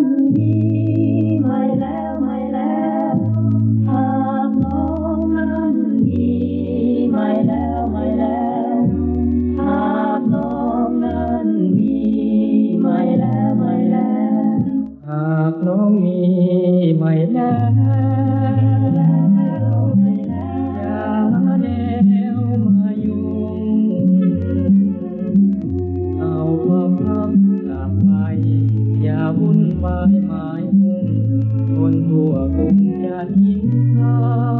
มีไม่แล้วไม่แล้วหากน้องนั้นมีไม่แล้วไม่แล้วหากน้องนั้นมีไม่แล้วไม่แล้วหากน้องมีไม่แล้วอย่าแนวมายุ่งเอาความรักกลับไปอย่าวุ่นวายหมายมุ่งคนทั่วกรุงจะนินทา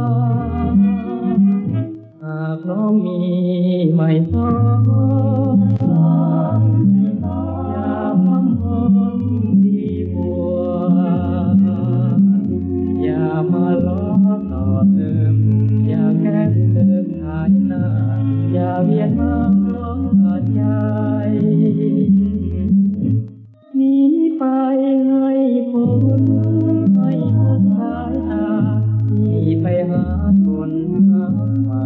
หากน้องมีไม่ต้องอย่าพังพงดีบัวอย่ามาล้อต่อเติมอย่าแกล้งเติมทายหน้าอย่าเวียนมาล้อใจหนีไปให้พ้นสายตาที่ไปหาคนหาใหม่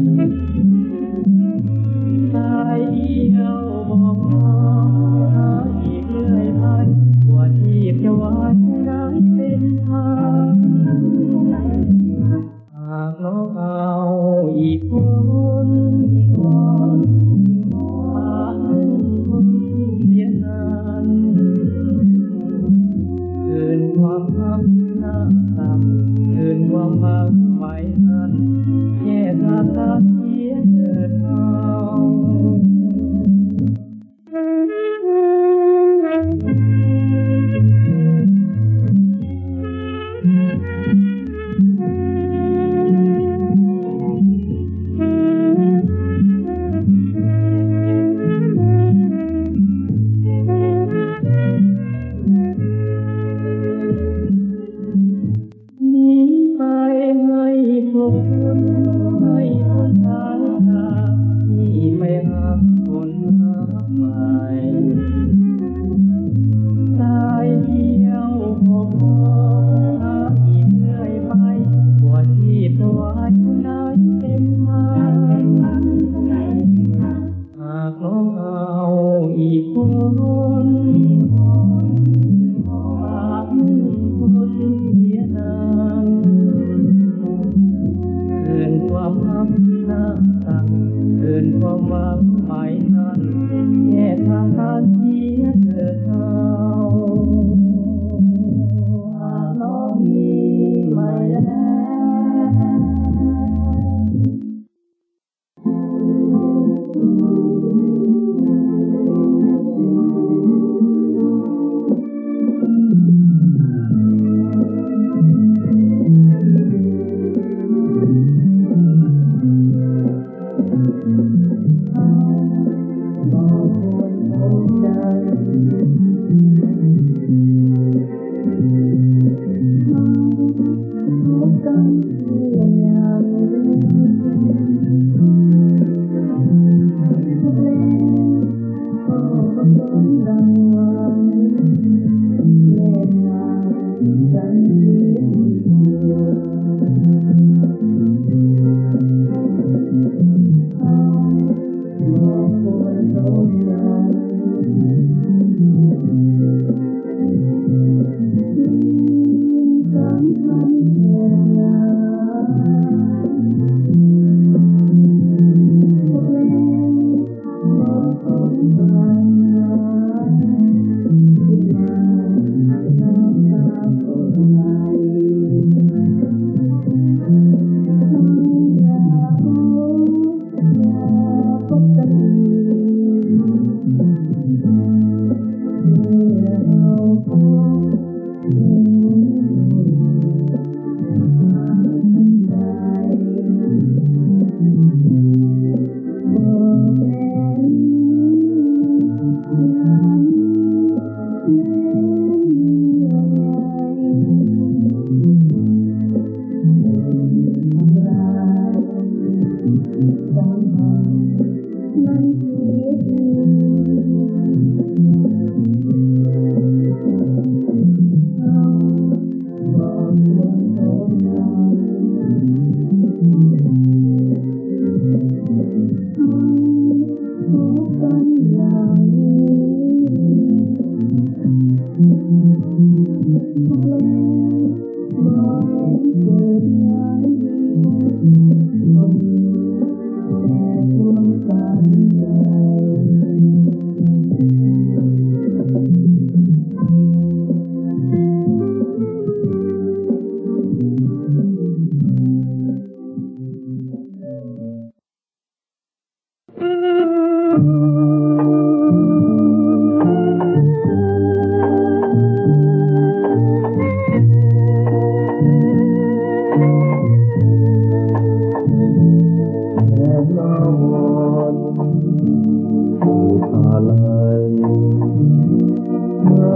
สายเดียวบอกหาอีกเรื่อยไปว่าที่จะวาดได้เป็นทางหากน้องเอาอีกคนเสียนานคืนความรักหน้าต่ำคืนความรักไว้นั้นแค่ทางตาเสียเถิดเอา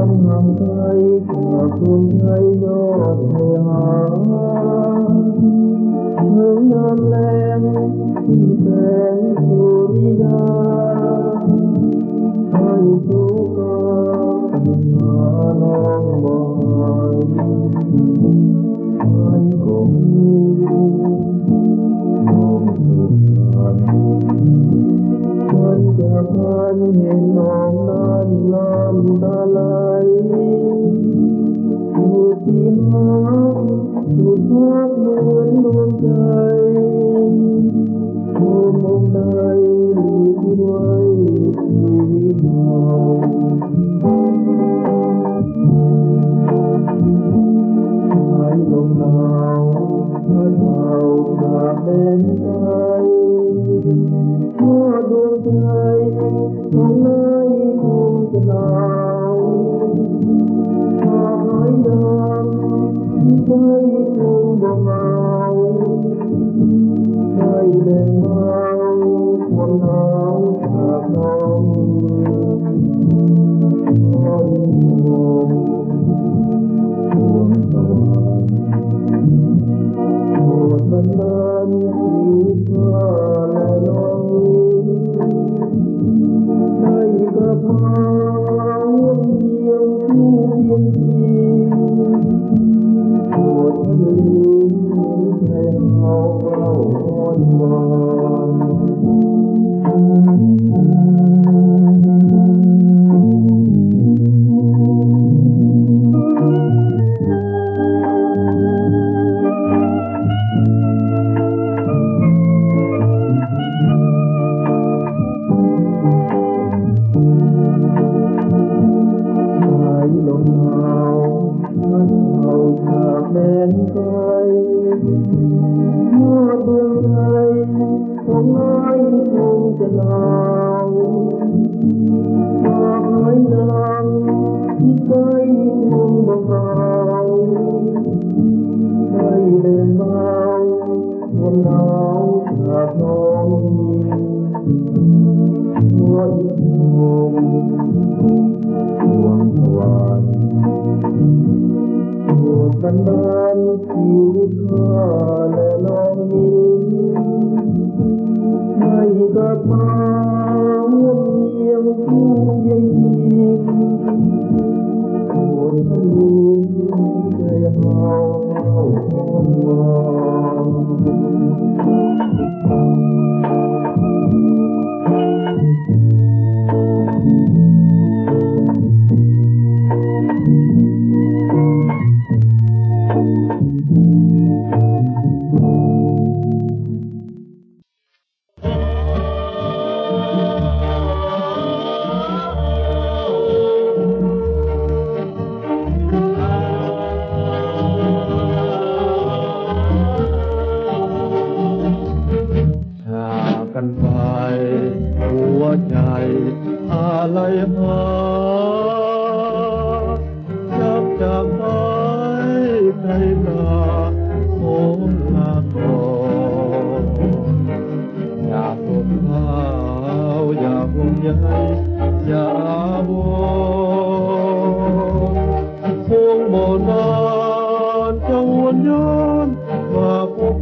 ำห่างไกลจากคุณใจยอดเสียหายเมื่อยามแลงที่แสงสุริยาให้สุขหาน้องบ่อยให้คงมีความสุขมันจะพันเห็นน้องนั้นน้ำตาไหลอยู่ที่น้ำอยู่พักเหมือนดวงใจอยู่มุมใดอยู่ที่ไว้ชีวิตเราให้ลมหนาวพัดเอาจากเป็นใจเมื่อดวงใจของนายคงจะหนาวหากหายดำที่ใจคงบ่เหงาใจแดงเบาความหนาวจากน้องคอยห่วงดวงสว่างโปรดบันดาลชีวิตข้าและน้องให้กับพาวนเยียงคู่เพียงทีโปรดท่านลืมให้เขาเฝ้าอ้อนวอนลมหนาวมันเอาจากแดนไกลเมื่อดวงใจของนายคงจะหนาวหากหายนานที่ใจคงบ่เหงาใจเดินเบาความหนาวจากน้องหัวอีกห่วงดวงสว่างโปรดบันดาลชีวิตข้าและน้องให้กับพาวนเยียงคู่เยียงทีโปรดท่านลืมใจเฮาอ้อนวอนกันไปหัวใจอะไรหาจับจากไปใครตาโอ้ลาก่อนอยากพบเขาอยากห่วงใยอยากวอนคงบ่นานจะวนย้อนมาพบ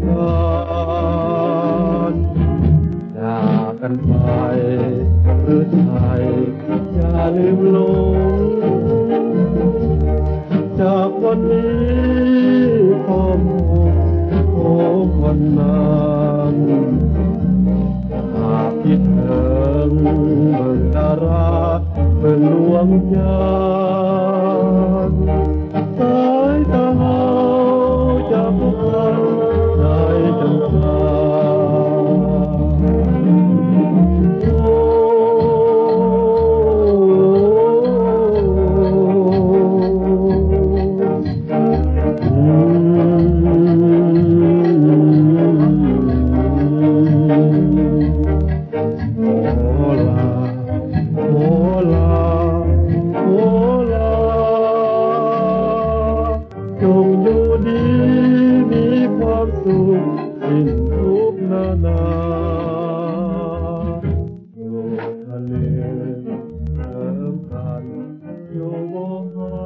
กันกันไปหรือไทยอย่าลืมลงจากวันนี้ความโอ้คนนั้นหากคิดถึงเบิ่งดาราเบิ่งดวงจันทร์สายตาเฮาจะพบกันได้จังใจโอลาโอลาโอลาอยู่วงไห้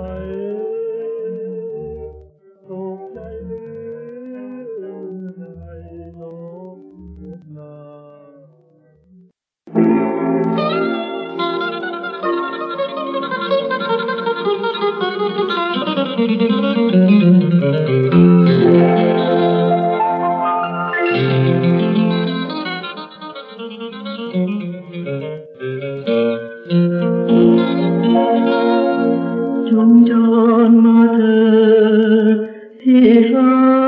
ตกใจลืมใจน้องนา จงจรมาเถิดที่รั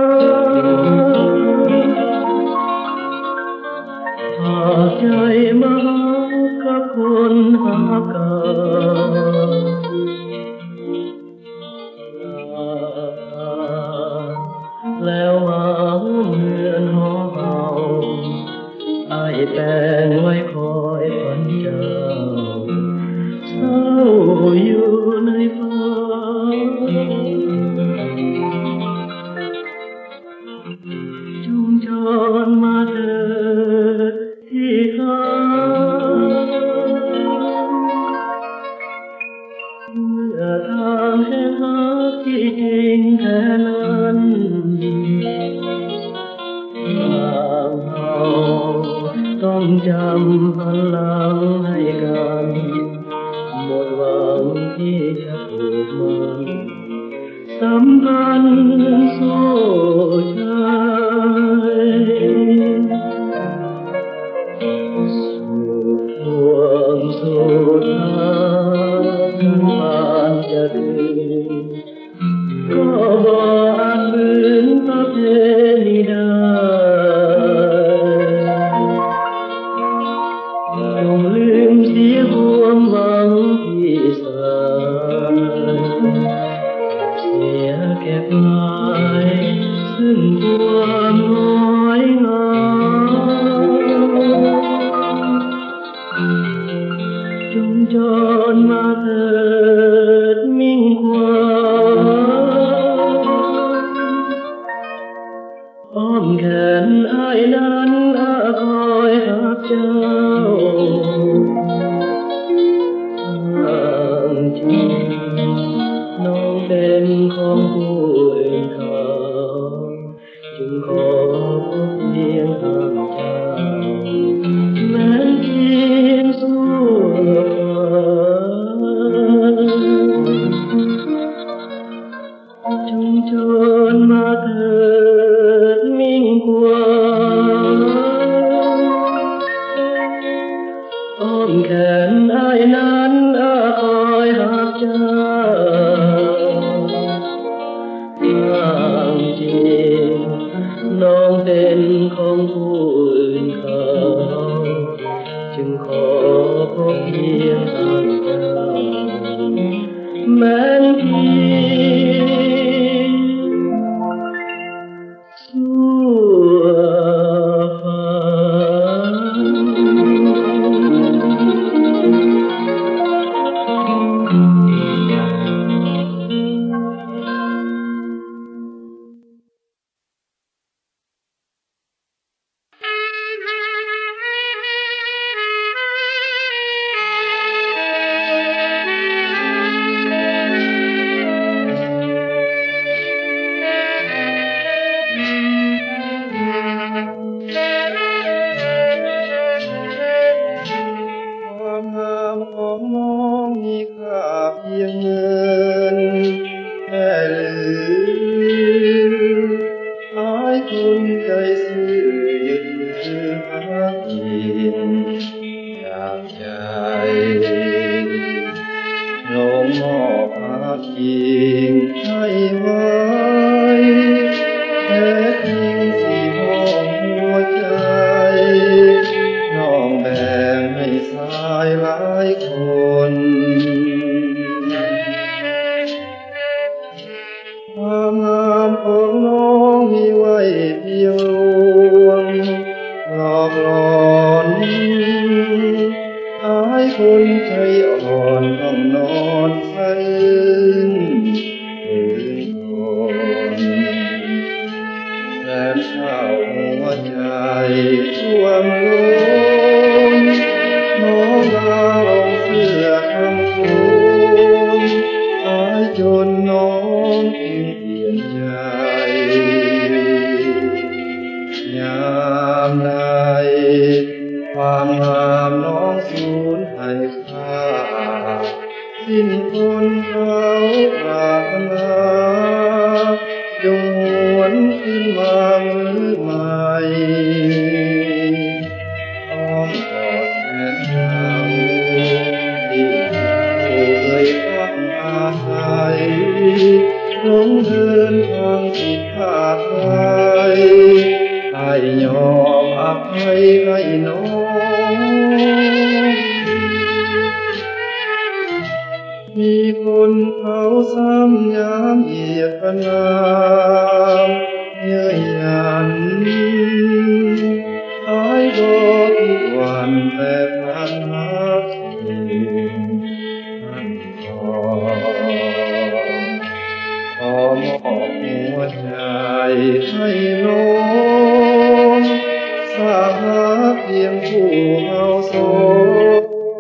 กหากใจมาหากับคนหากันแล้วมาเหมือนหอเฮาไอ้แต่งไว้คอยฝันเจ้าเศร้าอยู่ในฟ้าจงจรมาเถิดที่รักเมื่อทางแห่งรักที่จริงแท้นั้นต้องจำหันหลังให้กันหมดหวังที่จะผูกมันสัมพันธ์โซ่ชัยสู่ความสุดท้ายผ่านจะถึงก็บ่อาจฝืนประเพณีได้จงลืมเสียความหวังที่สายเสียเก็บไว้ซึ่งความน้อยงามจงจรมาเถิดมิ่งขวัญอ้อมแขนอ้ายนั้นคอยรักเจ้าจริงน้องเป็นของผู้อื่นเขาจึงขอพบเพียงทางเจ้าแม้เพียงสู้จงจรมาเถิดมิ่งขวัญอ้อมแขนอ้ายนั้นคอยหาเจ้าความจริงน้องเป็นของผู้อื่นเขาจึงขอพบเพียงทางเจ้าแม้เพียงสู้ฟ้าท่วมล้นน้องดาวลงเสื้อเขาปรารถนาจงหวนขึ้นมามือใหม่อ้อมกอดแทนเขาที่เราเคยพักอาศัยลงเดินทางผิดพลาดไปให้ยอมอภัยให้น้องมีคนเขาซ้ำย้ำเหยียดพนามเย้ยหยันหายบอกทุกวันแต่ผ่านหาสิ่งท่านขอมอบหัวใจให้น้องสาหาเพียงผู้เฮาสอง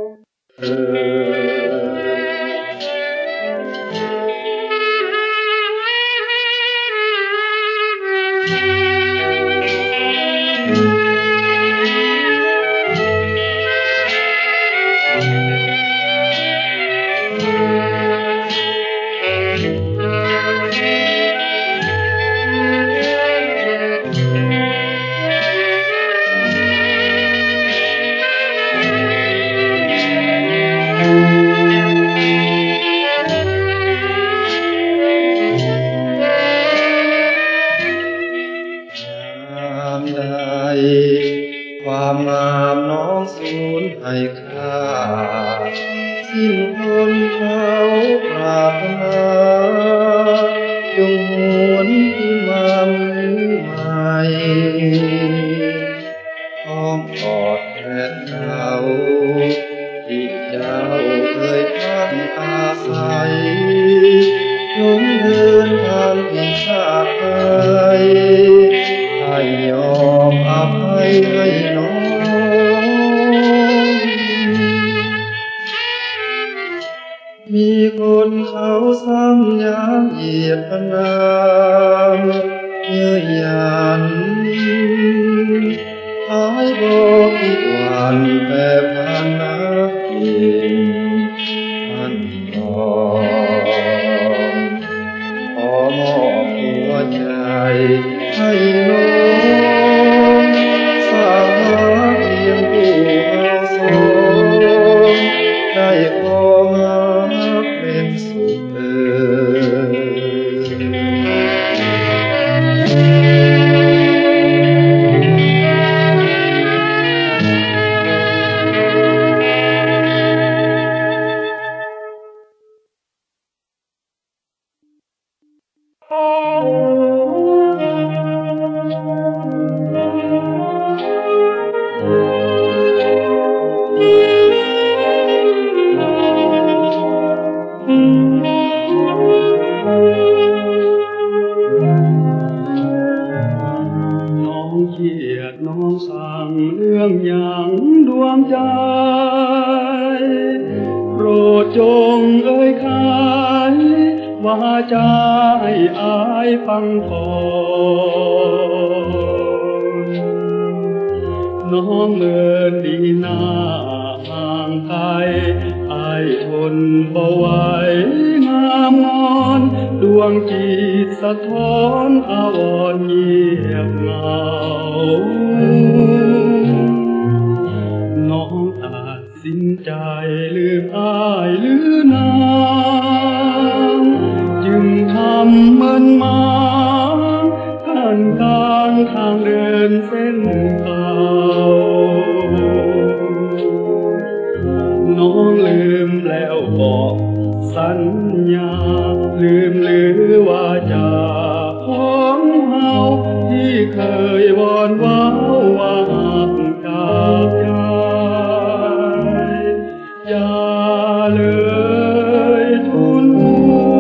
ความงามน้องสูญให้ค่าสิ้นคนเขาปรารถนาจงหวนขึ้นมามือใหม่อ้อมกอดแทนเขาที่เจ้าเคยพักอาศัยลงเดินทางผิดชาติไปให้ยอมอภัยให้น้องมีคนเขาซ้ำย้ำเหยียดพนามเย้ยหยันหายบอกอีกวันแต่ผ่านนับปีท่านขอมอบหัวใจให้น้องสาหาเพียงผู้เฮาสองได้พอมาเป็นสุขน้องสั่งเรื่องอย่างดวงใจโปรดจงเอ่ยขายว่าจะให้อายฟังก่อนน้องเมินดีหน้าห่างไกลอายทนบ่ไหวงามงอนดวงจิตสะท้อนอาวรณ์เงียบเหงาน้องตัดสินใจลืมอายหรือนางจึงทำเหมือนมาท่านกลางทางเดินเส้นเก่าน้องลืมแล้วบอกสัญญาลืมหรือว่าจะของเฮาที่เคยวอนว้าวว่าจากใจอย่าเลยทุนหั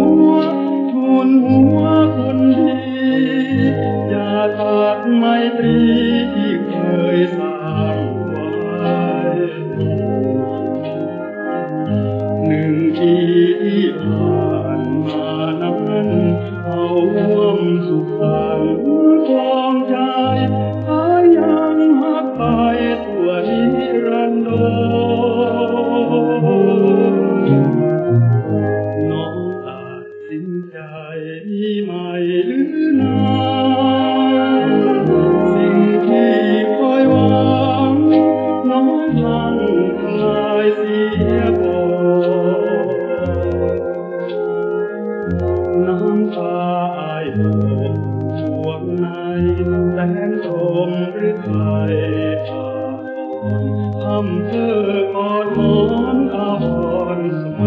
วคนดีอย่าตัดไมตรีที่เคยสร้างไว้1 ปีที่ผ่านมานั้นเอาร่วมสุขสันต์คลองใจหายังหักไปตัวนี้ำตาอายโศกช่วงในแสนตรมหรือไทยอาทรเพื่อกอดหมอนอาวรเสม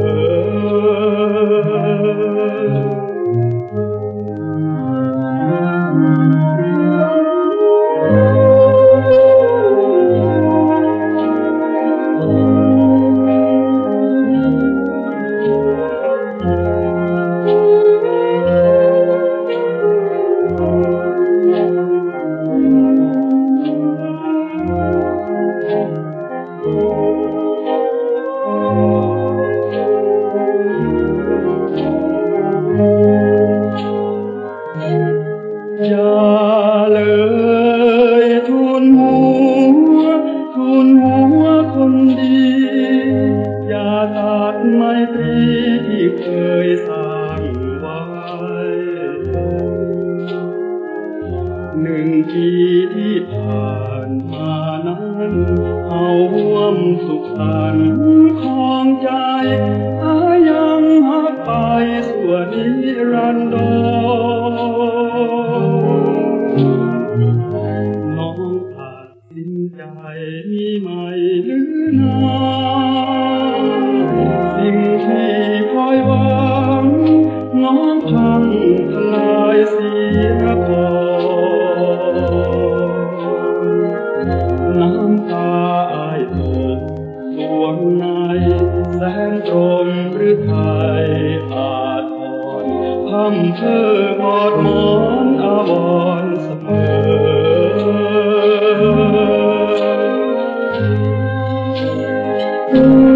อย่าเลยทูลหัวคนดีอย่าตัดไมตรีที่เคยสร้างไว้1 ปีที่ผ่านมานั้นเอาร่วมสุขสันต์ของใจยังหักไปส่วนนิรันดรน้องตัดสินใจมีไหมหรือนาสิ่งที่คอยหวังน้องพังทลายเสียก่อนน้ำตาอายตกสวงในแสนตรมหรือไทยอาทรพำเพ้อกอดหมอนอาวรเสมอ